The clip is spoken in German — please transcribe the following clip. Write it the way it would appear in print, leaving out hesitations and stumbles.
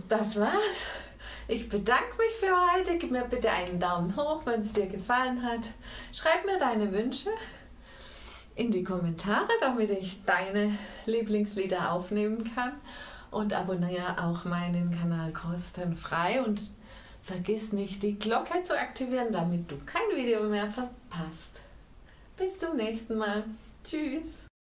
das war's. Ich bedanke mich für heute. Gib mir bitte einen Daumen hoch, wenn es dir gefallen hat. Schreib mir deine Wünsche in die Kommentare, damit ich deine Lieblingslieder aufnehmen kann. Und abonniere auch meinen Kanal kostenfrei. Und vergiss nicht, die Glocke zu aktivieren, damit du kein Video mehr verpasst. Bis zum nächsten Mal. Tschüss.